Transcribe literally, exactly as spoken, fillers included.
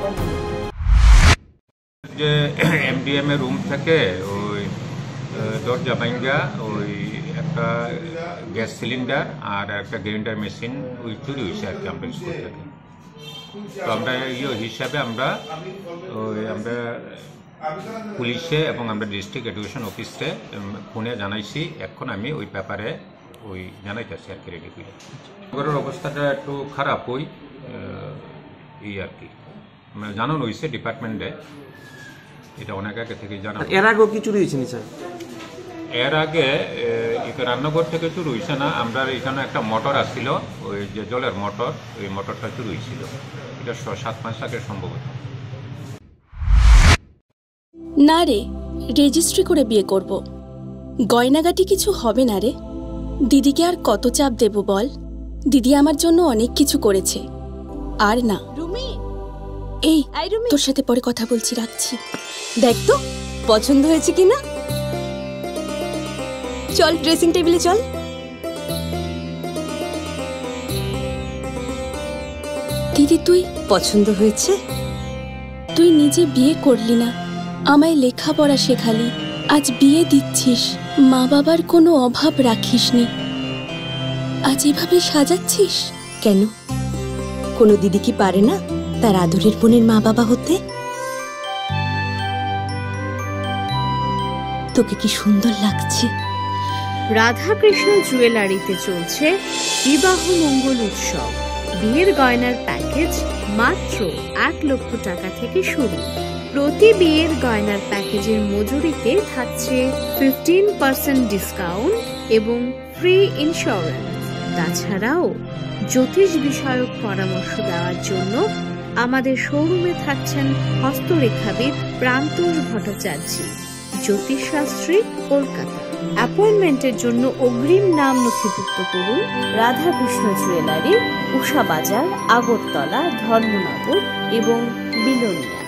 যে এমডিএম এর রুম থেকে ওই দরজা ভাঙ্গা ওই একটা গ্যাস সিলিন্ডার আর একটা গ্রাইন্ডার মেশিন ওই চুরি হয়েছে আর কি আমরা স্কুল থেকে। তো আমরা ইয়ে হিসাবে আমরা ওই আমরা পুলিশে এবং আমরা ডিস্ট্রিক্ট এডুকেশন অফিসে ফোনে জানাইছি। এখন আমি ওই ব্যাপারে ওই জানাইতেছি আর কি রেডি করে। নগরের অবস্থাটা একটু খারাপ ওই এই আর কি জানানো হয়েছে ডিপার্টমেন্টে, এটা অনেক আগে থেকে জানা। এর আগেও কি চুরি হয়েছে নিচে? এর আগে রান্নাঘর থেকে চুরি হয়েছে না, আমরা এখানে একটা মোটর আসছিল, ওই যে জলের মোটর, ওই মোটরটা চুরি হয়েছিল। এটা সাত মাস আগে সম্ভবত। না রে, রেজিস্ট্রি করে বিয়ে করব। গয়নাগাটি কিছু হবে না রে। দিদিকে আর কত চাপ দেব বল? দিদি আমার জন্য অনেক কিছু করেছে। আর না রুমি, এই তোর সাথে পরে কথা বলছি, রাখছি। দেখ তো পছন্দ হয়েছে কিনা। চল ড্রেসিং টেবিলে চল। দিদি তুই পছন্দ হয়েছে? তুই নিজে বিয়ে করলি না, আমায় লেখাপড়া শেখালি, আজ বিয়ে দিচ্ছিস, মা বাবার কোনো অভাব রাখিসনি, আজ এভাবে সাজাচ্ছিস কেন? কোনো দিদি কি পারে না তার আদরের বোনের মা বাবা হতে? তোকে কি সুন্দর লাগছে। রাধাকৃষ্ণ জুয়েলারিতে চলছে বিবাহ মঙ্গল উৎসব। বিয়ের গয়নার প্যাকেজ মাত্র এক লক্ষ টাকা থেকে শুরু। প্রতি বিয়ের গয়নার প্যাকেজের মজুরিতে থাকছে ফিফটিন পার্সেন্ট ডিসকাউন্ট এবং ফ্রি ইন্স্যুরেন্স। তাছাড়াও জ্যোতিষ বিষয়ক পরামর্শ দেওয়ার জন্য আমাদের শোরুমে থাকছেন হস্তরেখাবিদ প্রান্তোষ ভট্টাচার্য, জ্যোতিষশাস্ত্রী, কলকাতা। অ্যাপয়েন্টমেন্টের জন্য অগ্রিম নাম নথিভুক্ত করুন রাধাকৃষ্ণ জুয়েলারি, উষা বাজার, আগরতলা, ধর্মনগর এবং বিলোনিয়া।